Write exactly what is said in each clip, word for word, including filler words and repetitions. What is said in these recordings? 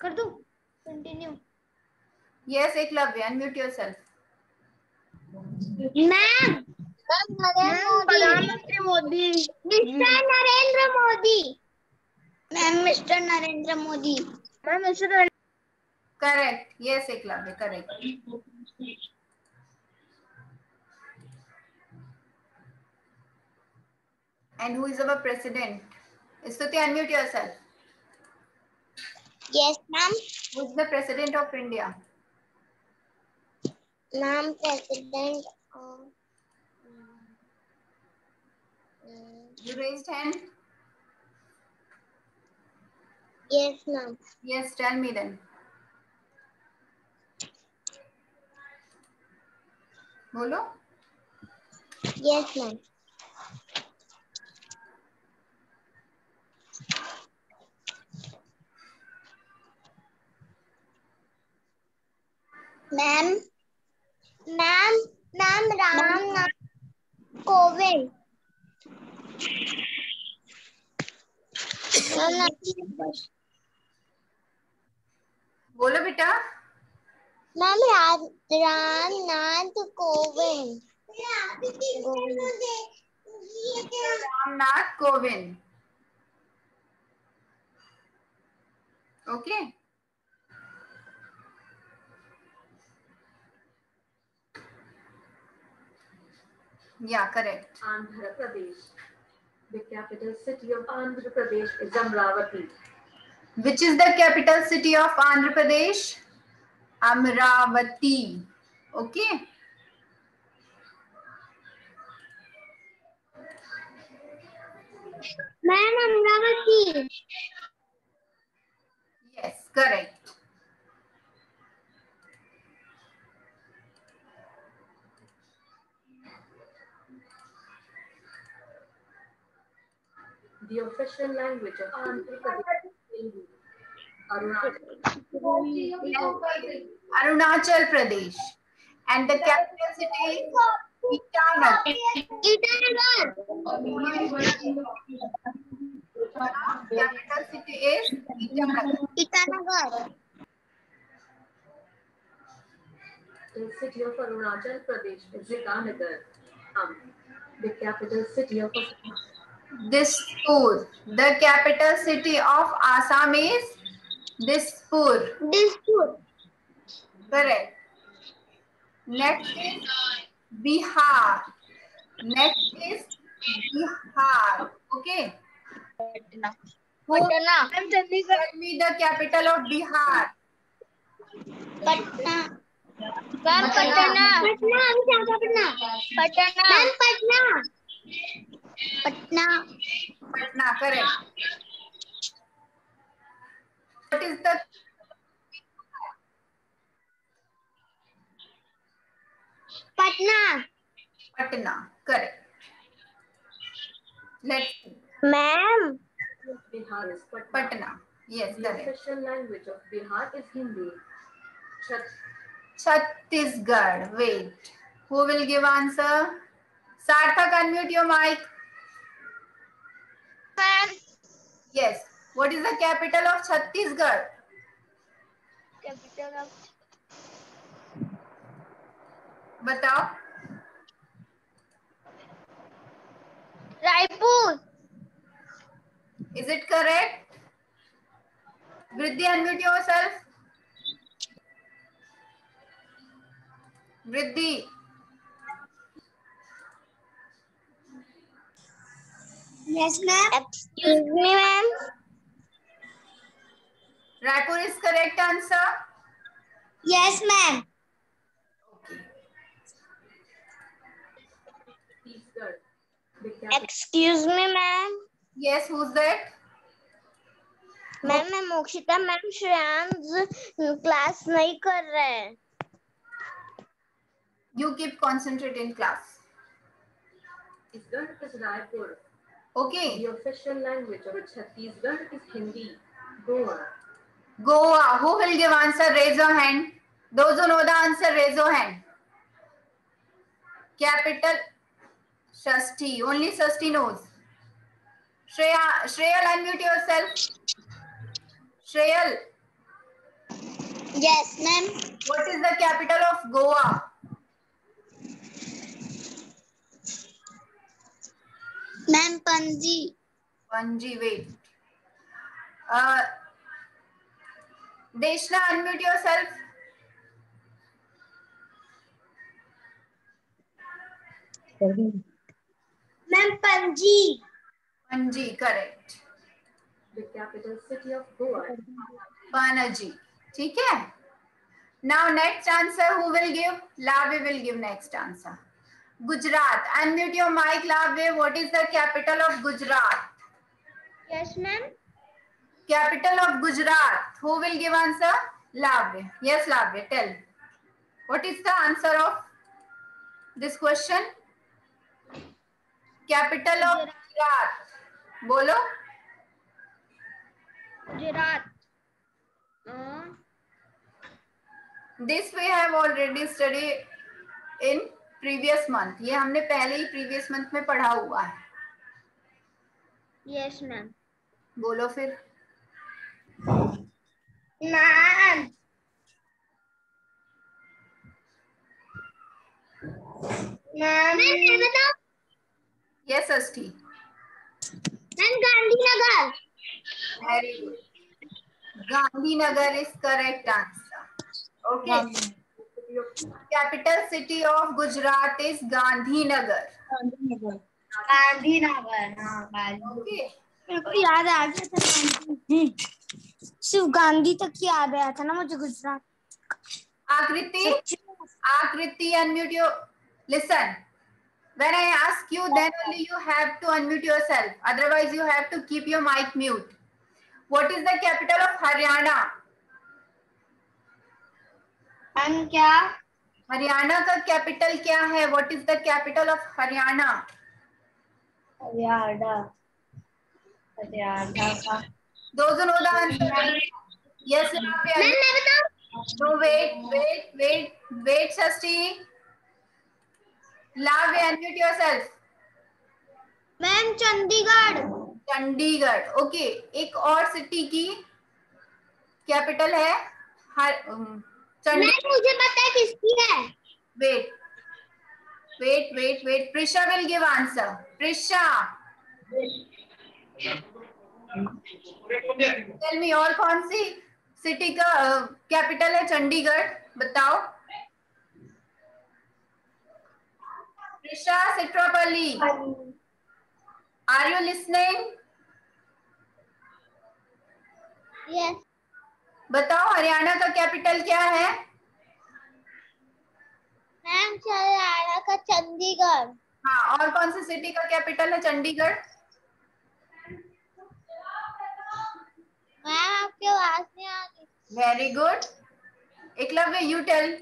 कर दूं? Continue. Yes, Eklavya, unmute yourself. Ma'am प्रधानमंत्री Modi, mister Narendra Modi. Ma'am mister Narendra Modi. Ma'am mister Correct. Yes, Eklavya, correct. And who is our president? Stuti, unmute yourself. Yes, ma'am. Who is the president of India? Ma'am, president of. You raised hand? Yes, ma'am. Yes, tell me then. Bolo? Yes, ma'am. Ma'am, ma'am, ma'am, Ram Nath Kovind. बोलो बेटा. Ma'am, Ram Nath Kovind. Ramnath Kovind. Okay. Yeah, correct. Andhra Pradesh. The capital city of Andhra Pradesh is Amravati. Which is the capital city of Andhra Pradesh? Amravati. Okay. Ma'am, Amravati. Yes, correct. The official language of Andhra Pradesh is Hindi. Arunachal. Arunachal Pradesh. And the capital city is Itanagar. Itanagar. Capital city is Itanagar. Itanagar. The city of Arunachal Pradesh is Itanagar. Um, the capital city of Dispur. The capital city of Assam is Dispur. Dispur. Correct. Next is Bihar. Next is Bihar. Okay. Who Patna. tell me the capital of Bihar? Patna. Ma'am, Patna. Patna. Patna. Patna. Ma'am, Patna. Patna. Patna. Correct. What is the Patna. Patna? Correct. Let's see. Ma'am. Bihar is Patna. Patna. Yes, The correct. official language of Bihar is Hindi. Chhat- Chhattisgarh. Wait. Who will give answer? Sarthak, unmute your mic. Ma'am. Yes. What is the capital of Chhattisgarh? Capital of Batao. Raipur. Is it correct? Vriddhi, unmute yourself. Vriddhi. Yes, ma'am. Excuse me, ma'am. Raipur is correct answer. Yes, ma'am. Okay. Chhattisgarh. The capital Excuse me, ma'am. Yes, who's that? Ma'am मैं Mokshita ma'am Shreyansh class नहीं कर रहे हैं. You keep concentrate in class. Chhattisgarh is Raipur. Okay. The official language of Chhattisgarh is Hindi. Goa. Goa. Who will give answer? Raise your hand. Those who know the answer, raise your hand. Capital Shasti. Only Shasti knows. Shreya, Shreyal, unmute yourself. Shreyal. Yes, ma'am. What is the capital of Goa? Ma'am, Panji. Panji, wait. Uh, Deshna, unmute yourself. Ma'am, Panji. Panji, correct. The capital city of Goa. Panaji. ठीक है? Now next answer who will give? Lave will give next answer. Gujarat. Unmute your mic, Lave. What is the capital of Gujarat? Yes, ma'am. Capital of Gujarat. Who will give answer? Lave. Yes, Lave. Tell. What is the answer of this question? Capital of Gujarat. Bolo. Gujarat. Uh, This we have already studied in previous month. ये हमने पहले ही previous month में पढ़ा हुआ है. yes, ma'am. बोलो फिर. Ma'am. Ma'am, मैं बताऊं? Yes, Asti. Ma'am, Gandhinagar. Very good. Gandhinagar is correct answer. Okay. Capital city of Gujarat is Gandhinagar. Gandhinagar. हाँ, गांधी. Okay. मेरे को याद आ गया था गांधी. सिर्फ गांधी तक याद आया था ना मुझे Gujarat. Akriti, Akriti, unmute your. Listen. When I ask you, then only you have to unmute yourself. Otherwise, you have to keep your mic mute. What is the capital of Haryana? हम क्या? हरियाणा का कैपिटल क्या है? What is the capital of Haryana? Haryana. Haryana का. Those who know the answer. Yes, ma'am मैं बताऊं? no, wait, wait, wait, wait, Shasti. Lave, unmute yourself. Ma'am Chandigarh. Chandigarh. Okay. एक और सिटी की कैपिटल है हर चंडीगढ़. मैम मुझे पता है किसकी है. Wait wait wait wait Prisha will give answer. Prisha, tell me और कौन सी सिटी का कैपिटल है चंडीगढ़? बताओ. Prisha, sit properly. Are you listening? Yes. बताओ हरियाणा का कैपिटल क्या है? मैम हरियाणा का चंडीगढ़. हाँ, और कौन सी सिटी का कैपिटल है चंडीगढ़? मैम आपकी आवाज नहीं आ रही. Very good. Eklavya, you tell.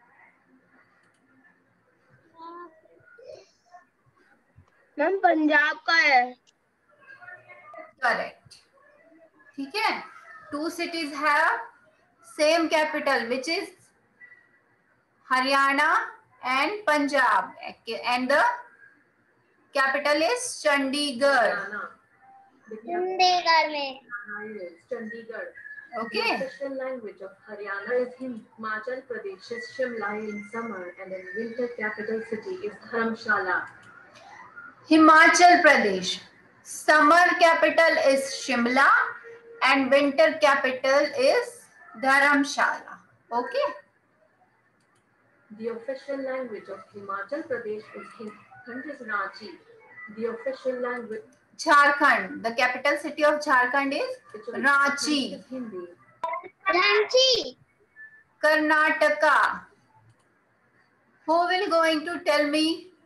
Ma'am Punjab का है. करेक्ट. ठीक है. Two cities have same capital which is Haryana and Punjab and the capital is Chandigarh. Haryana. The capital Chandigarh में. is Chandigarh. Okay. The official language of Haryana is Hindi. Himachal Pradesh is Shimla in summer, and in winter capital city is Dharamshala. Himachal Pradesh. Summer capital is Shimla and winter capital is Dharamshala. Okay. The official language of Himachal Pradesh is Hindi. Hindi is Ranchi. The official language. Jharkhand. The capital city of Jharkhand is which is Ranchi. is Hindi. Ranchi. Karnataka. Who will going to tell me?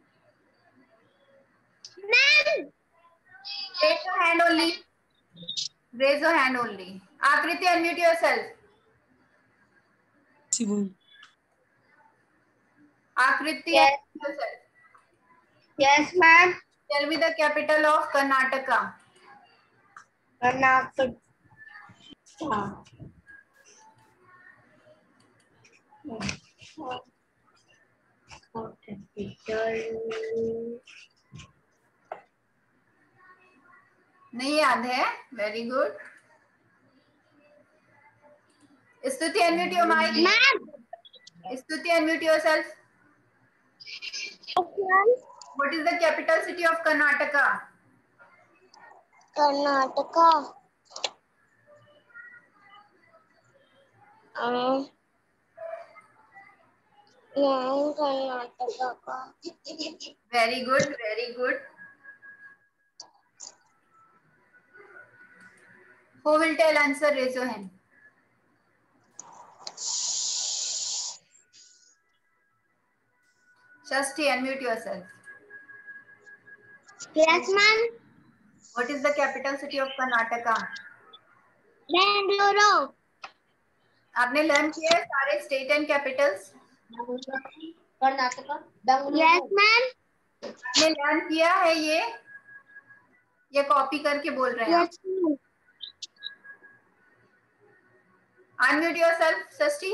Ma'am. Raise your hand only. Raise your hand only. Akriti, unmute yourself. Akriti, Yes. unmute yourself. Yes ma'am. Tell me the capital of Karnataka. Karnataka. नहीं याद है? वेरी गुड. Stuti, unmute your mic. Ma'am. Stuti, unmute yourself. What is the capital city of Karnataka? Karnataka. Uh, yeah, Karnataka. Very good, very good. Who will tell answer? Raise your hand. Shasti, unmute yourself. Yes, ma'am. What is the capital city of Karnataka? Bengaluru. आपने learn किया है सारे state and capitals? Karnataka. Bengaluru. Yes, ma'am. आपने learn किया है ये ये copy करके बोल रहे हैं? Yes, ma'am. Unmute yourself Shashti.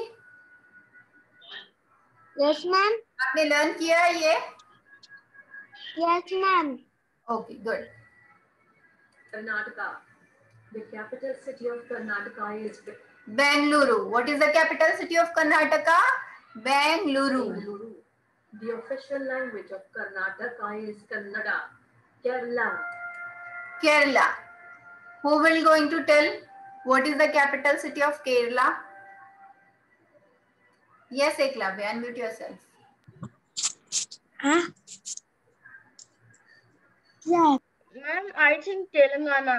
Yes, ma'am. आपने लर्न किया है ये? Yes, ma'am. Okay good. Karnataka. The capital city of Karnataka is Bengaluru. What is the capital city of Karnataka? Bengaluru. Bengaluru. The official language of Karnataka is Kannada. Kerala. Kerala. Who will going to tell what is the capital city of Kerala? Yes, Eklavya, unmute yourself. Huh? Yeah. Ma'am, I think Telangana.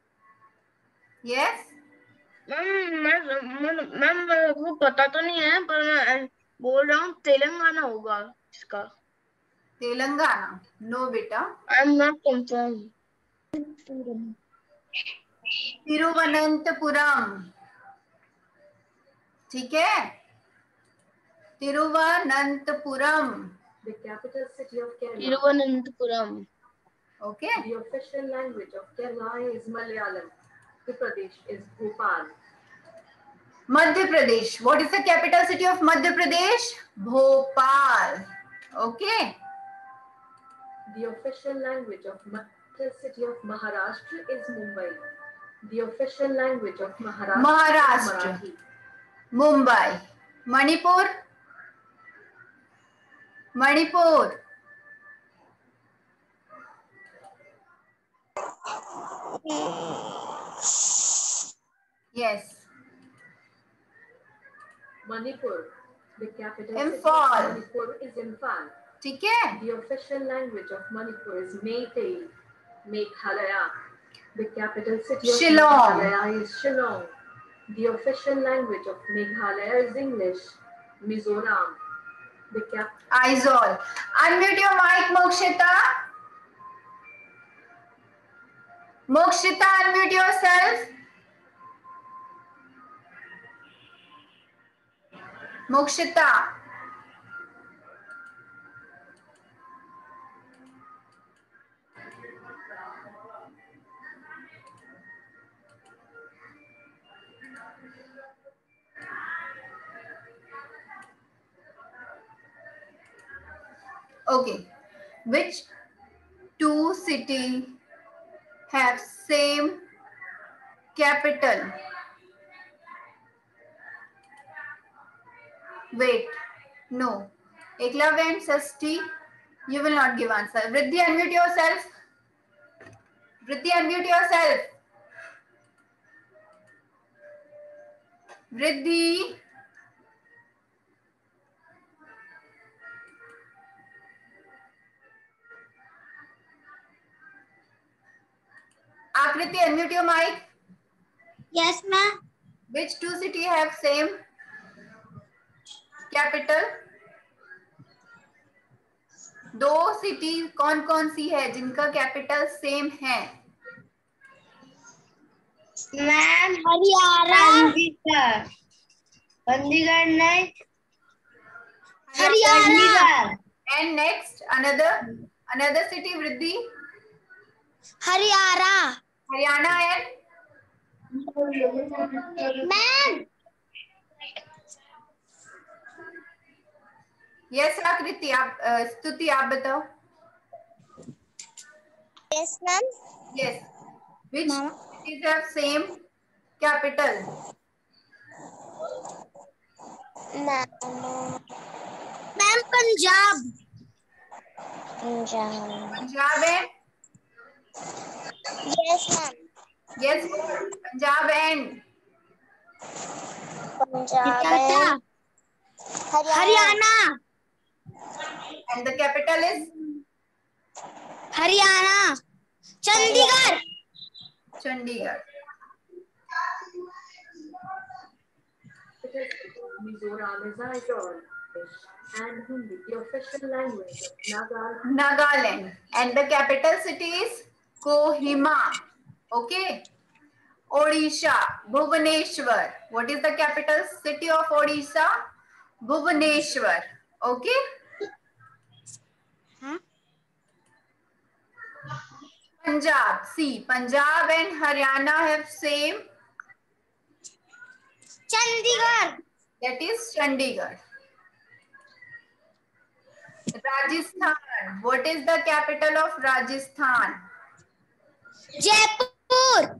Yes. Ma'am मैं ma'am मेरे को पता तो नहीं है पर मैं बोल रहा हूँ तेलंगाना होगा इसका. तेलंगाना. नो बेटा. I am not confirm. Thiruvananthapuram. ठीक है. Thiruvananthapuram. The capital city of Kerala. Thiruvananthapuram. Okay. The official language of Kerala is Malayalam. Uttar Pradesh is Bhopal. Madhya Pradesh. What is the capital city of Madhya Pradesh? Bhopal. Okay. The official language of the city of Maharashtra is Mumbai. The official language of Maharashtra, Maharashtra. is Marathi. Mumbai. Manipur. Manipur. Yes. Manipur. The capital Imphal. city of Manipur is Imphal. ठीक है. The official language of Manipur is Meitei. Meghalaya. The capital city of Shillong. Meghalaya is Shillong. The official language of Meghalaya is English. Mizoram. The cap. Aizawl. Unmute your mic, Mokshita. Mokshita, unmute yourself. Mokshita. Okay. Which two cities have same capital? Wait. No. Eklavya and Sasti, you will not give answer. Vriddhi, unmute yourself. Vriddhi, unmute yourself. Vriddhi. Akriti, unmute your mic. Yes, ma'am. Which two cities have same capital? दो city कौन कौन सी है जिनका capital same है? Ma'am Haryana. Chandigarh. Chandigarh नहीं. Haryana. And next another another city, Vriddhi. Haryana. Haryana and ma'am. yes Aakriti. आप uh, स्तुति आप बताओ. Yes, ma'am. Yes. Which Mama. cities have same capital? Ma'am Punjab. Punjab and yes ma'am. Yes Punjab and Punjab and Haryana. And the capital is Haryana. Chandigarh. Chandigarh. Mizoram is Aizawl and Hindi, the official language of Nagaland. Nagaland. And the capital city is Kohima. Okay. Odisha, Bhubaneswar. What is the capital city of Odisha? Bhubaneswar. Okay. Huh? Punjab. See, Punjab and Haryana have same. Chandigarh. That is Chandigarh. Rajasthan. What is the capital of Rajasthan? Jaipur.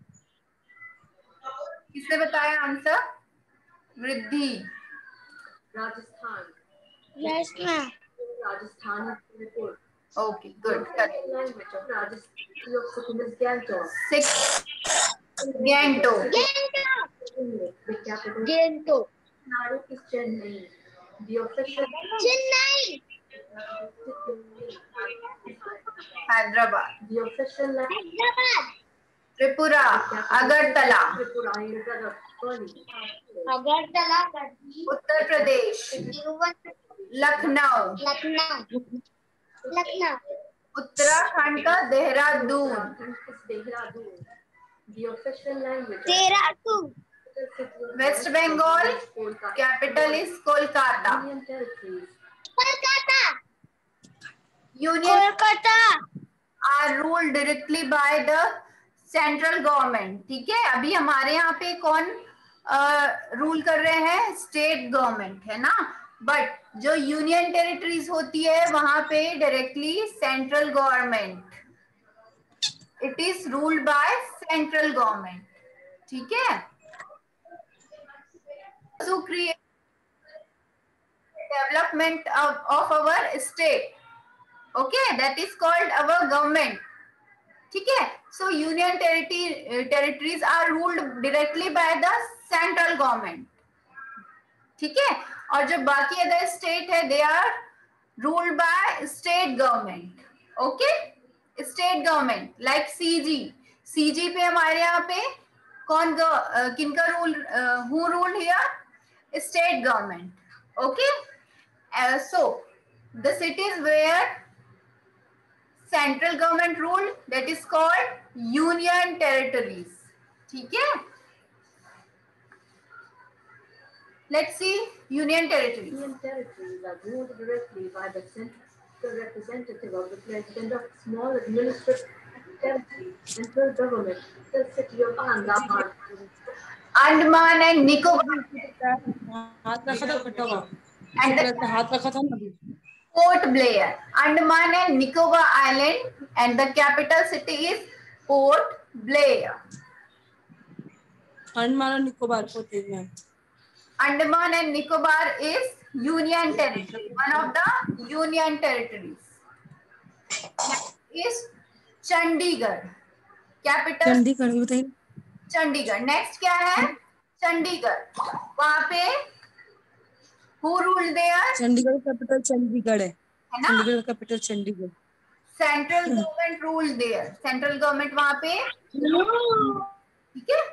किसने बताया answer? Vriddhi. Rajasthan. Yes ma'am. Rajasthan is Jaipur. Okay, good. The official language of Rajasthan of Sikkim is Gangtok. Six. Gangtok. The capital Gangtok. is Chennai. The official Chennai. Hyderabad. the official language Hyderabad. Tripura. Agartala. Tripura is Agartala. Agartala. Uttar Pradesh. Lucknow. Lucknow. Lucknow. Uttarakhand का Dehradun. is Dehradun. The official language Dehradun. of West Bengal. Capital is Kolkata. Union territories. Kolkata. Union Kolkata. are ruled directly by the central government. ठीक है, अभी हमारे यहाँ पे कौन rule कर रहे हैं? स्टेट गवर्नमेंट है ना, बट जो यूनियन टेरिटरीज होती है वहां पे directly central government, it is ruled by central government. ठीक है. To create development of, of our state. Okay, that is called our government. ठीक है. So union territory territories are ruled directly by the central government. ठीक है. और जो बाकी other state है they are ruled by state government. Okay, state government like CG. CG पे हमारे यहाँ पे कौन uh, किनका rule, who rule here? State government. Okay. Uh, so the cities where central government rule, that is called union territories. ठीक है. Let's see union territories. Union territories are ruled directly by the central representative of the president of small administrative territory, central government, the city of Ahmedabad. Andaman and Nicobar हाथ रखा था कटा हुआ, and हाथ रखा था ना. Port Blair. Andaman and Nicobar Island and the capital city is Port Blair. Andaman और निकोबार होते हैं. Andaman and Nicobar is union territory, one of the union territories. Next is Chandigarh. Capital Chandigarh बताइए. चंडीगढ़. नेक्स्ट क्या है? चंडीगढ़. वहां पे who ruled there? Chandigarh capital Chandigarh है. है ना? Chandigarh capital Chandigarh. Central government ruled there. Central government वहां पे. ठीक है.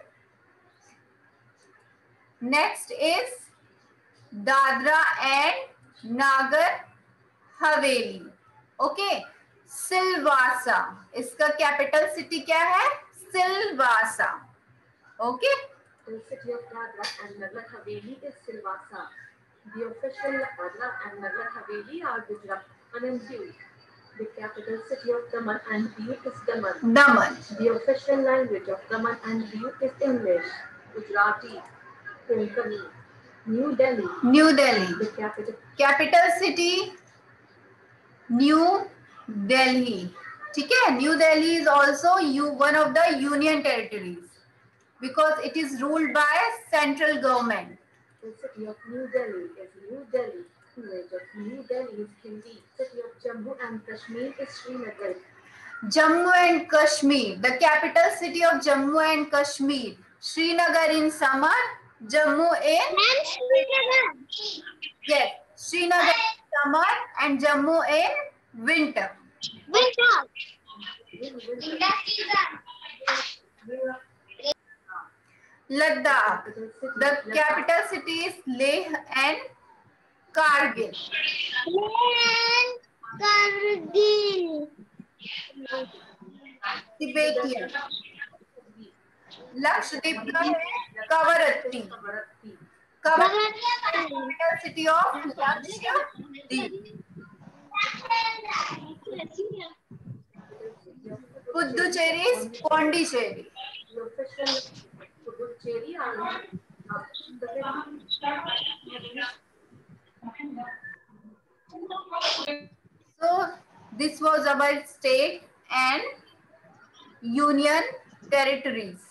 Next is Dadra and Nagar Haveli. Okay. Silvassa. इसका कैपिटल सिटी क्या है? Silvassa. Okay. The city of Dadra and Nagar Haveli is Silvassa. The official Dadra and Nagar Haveli are Gujarat and Diu. The capital city of Daman and Diu is Daman. Daman. The official language of Daman and Diu is English, Gujarati, Konkani. New Delhi. New Delhi. The capital capital city new Delhi. ठीक है. New Delhi is also you one of the union territories because it is ruled by central government. capital city of New Delhi is New Delhi. Language of New Delhi is Hindi. City of Jammu and Kashmir is Srinagar. Jammu and Kashmir. The capital city of Jammu and Kashmir. Srinagar in summer. Jammu in yes. Srinagar in summer and Jammu in winter. Ladakh. The capital city is Leh and Kargil. Tibetan. Lakshadweep का है Kavaratti. Kavaratti, capital city of Lakshadweep. Puducherry is Pondicherry. The official Puducherry are So this was about state and union territories.